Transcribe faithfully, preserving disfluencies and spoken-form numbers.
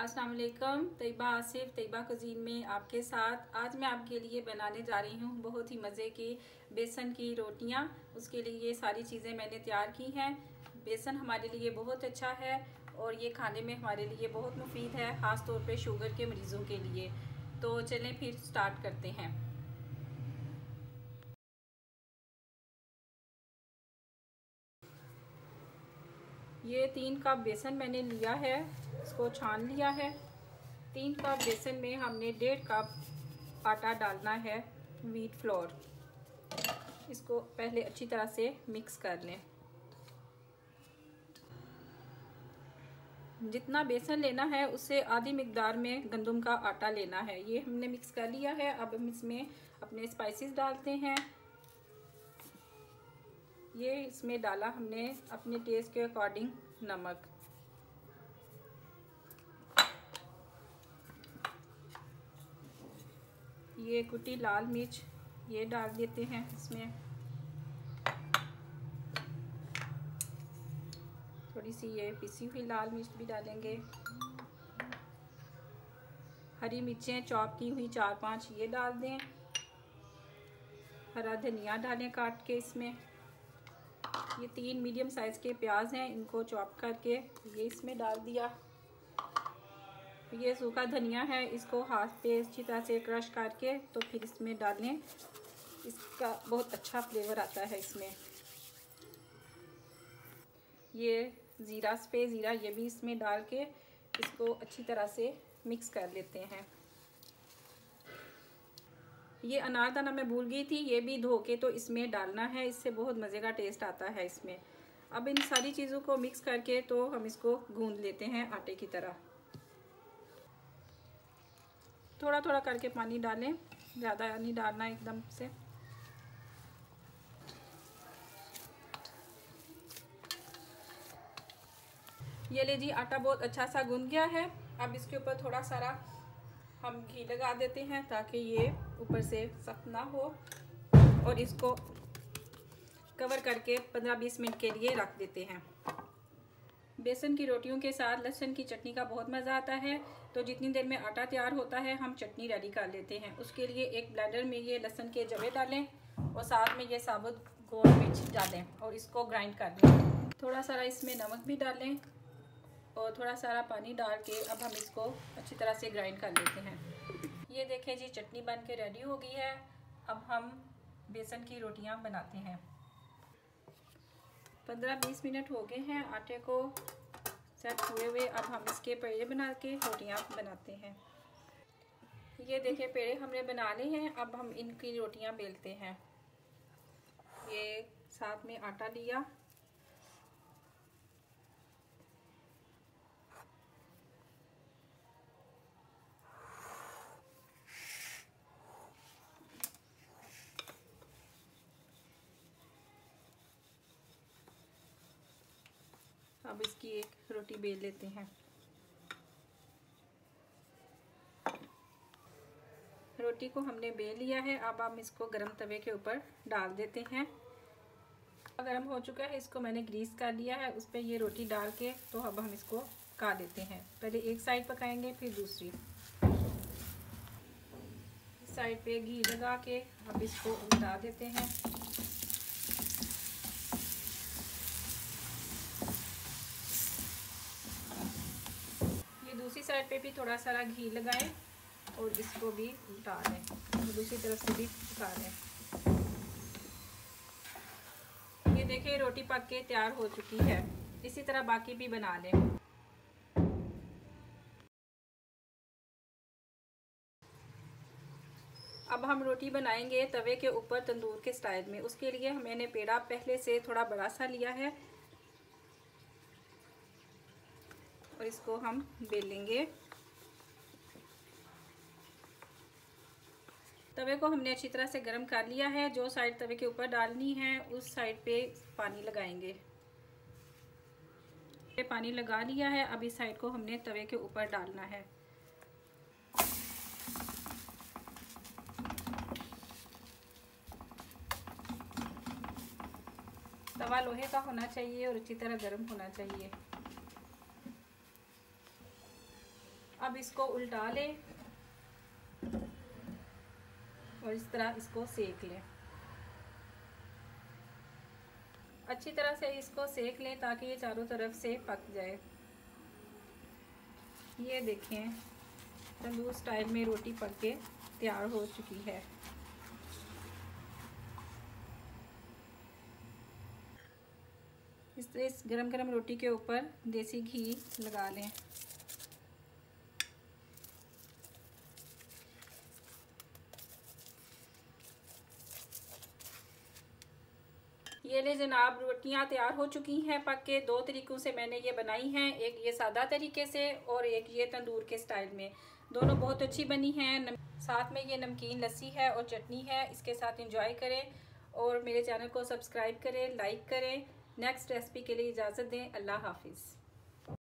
अस्सलाम वालेकुम। तैयबा आसिफ तैयबा कुजीन में आपके साथ आज मैं आपके लिए बनाने जा रही हूँ बहुत ही मज़े की बेसन की रोटियाँ। उसके लिए ये सारी चीज़ें मैंने तैयार की हैं। बेसन हमारे लिए बहुत अच्छा है और ये खाने में हमारे लिए बहुत मुफीद है, ख़ास तौर पे शुगर के मरीज़ों के लिए। तो चलें फिर स्टार्ट करते हैं। ये तीन कप बेसन मैंने लिया है, इसको छान लिया है। तीन कप बेसन में हमने डेढ़ कप आटा डालना है, व्हीट फ्लोर। इसको पहले अच्छी तरह से मिक्स कर लें। जितना बेसन लेना है उससे आधी मिकदार में गंदम का आटा लेना है। ये हमने मिक्स कर लिया है। अब हम इसमें अपने स्पाइसेस डालते हैं। ये इसमें डाला हमने अपने टेस्ट के अकॉर्डिंग नमक, ये कुटी लाल मिर्च ये डाल देते हैं इसमें। थोड़ी सी ये पिसी हुई लाल मिर्च भी डालेंगे। हरी मिर्चें चॉप की हुई चार पांच ये डाल दें। हरा धनिया डालें काट के इसमें। ये तीन मीडियम साइज़ के प्याज हैं, इनको चॉप करके ये इसमें डाल दिया। ये सूखा धनिया है, इसको हाथ पे अच्छी तरह से क्रश करके तो फिर इसमें डालें। इसका बहुत अच्छा फ्लेवर आता है इसमें। ये ज़ीरा स्प्रे ज़ीरा ये भी इसमें डाल के इसको अच्छी तरह से मिक्स कर लेते हैं। ये अनारदाना मैं भूल गई थी, ये भी धो के तो इसमें डालना है, इससे बहुत मज़े का टेस्ट आता है इसमें। अब इन सारी चीज़ों को मिक्स करके तो हम इसको गूंद लेते हैं आटे की तरह। थोड़ा थोड़ा करके पानी डालें, ज़्यादा नहीं डालना एकदम से। ये ले जी, आटा बहुत अच्छा सा गूंद गया है। अब इसके ऊपर थोड़ा सारा हम घी लगा देते हैं ताकि ये ऊपर से सख्त ना हो, और इसको कवर करके पंद्रह बीस मिनट के लिए रख देते हैं। बेसन की रोटियों के साथ लहसुन की चटनी का बहुत मज़ा आता है। तो जितनी देर में आटा तैयार होता है हम चटनी रेडी कर लेते हैं। उसके लिए एक ब्लेंडर में ये लहसुन के जवे डालें और साथ में ये साबुत गोल मिर्च डालें और इसको ग्राइंड कर लें। थोड़ा सारा इसमें नमक भी डालें और थोड़ा सारा पानी डाल के अब हम इसको अच्छी तरह से ग्राइंड कर लेते हैं। ये देखें जी, चटनी बन के रेडी हो गई है। अब हम बेसन की रोटियां बनाते हैं। पंद्रह बीस मिनट हो गए हैं आटे को सेट हुए हुए। अब हम इसके पेड़े बना के रोटियां बनाते हैं। ये देखें, पेड़े हमने बना लिए हैं। अब हम इनकी रोटियां बेलते हैं। ये साथ में आटा लिया, अब इसकी एक रोटी बेल लेते हैं। रोटी को हमने बेल लिया है। अब हम इसको गरम तवे के ऊपर डाल देते हैं। गरम हो चुका है, इसको मैंने ग्रीस कर लिया है। उस पर ये रोटी डाल के तो अब हम इसको पका देते हैं। पहले एक साइड पकाएंगे फिर दूसरी। इस साइड पे घी लगा के अब इसको उल्टा देते हैं। दूसरी साइड पे भी थोड़ा सारा घी लगाएं और इसको भी उल्टा लें, दूसरी तरफ से भी पका लें। ये देखिए, रोटी पक के तैयार हो चुकी है। इसी तरह बाकी भी बना लें। अब हम रोटी बनाएंगे तवे के ऊपर तंदूर के स्टाइल में। उसके लिए मैंने पेड़ा पहले से थोड़ा बड़ा सा लिया है और इसको हम बेलेंगे। तवे को हमने अच्छी तरह से गर्म कर लिया है। जो साइड तवे के ऊपर डालनी है उस साइड पे पानी लगाएंगे। ये पानी लगा लिया है। अब इस साइड को हमने तवे के ऊपर डालना है। तवा लोहे का होना चाहिए और अच्छी तरह गर्म होना चाहिए। अब इसको उल्टा लें और इस तरह इसको सेक लें। अच्छी तरह से इसको सेक लें ताकि ये चारों तरफ से पक जाए। ये देखें तंदूर स्टाइल में रोटी पक के तैयार हो चुकी है। इस इस गरम गरम रोटी के ऊपर देसी घी लगा लें। ये ले जनाब, रोटियां तैयार हो चुकी हैं पक के। दो तरीक़ों से मैंने ये बनाई हैं, एक ये सादा तरीके से और एक ये तंदूर के स्टाइल में। दोनों बहुत अच्छी बनी हैं। साथ में ये नमकीन लस्सी है और चटनी है, इसके साथ इंजॉय करें और मेरे चैनल को सब्सक्राइब करें, लाइक करें। नेक्स्ट रेसिपी के लिए इजाज़त दें। अल्लाह हाफिज़।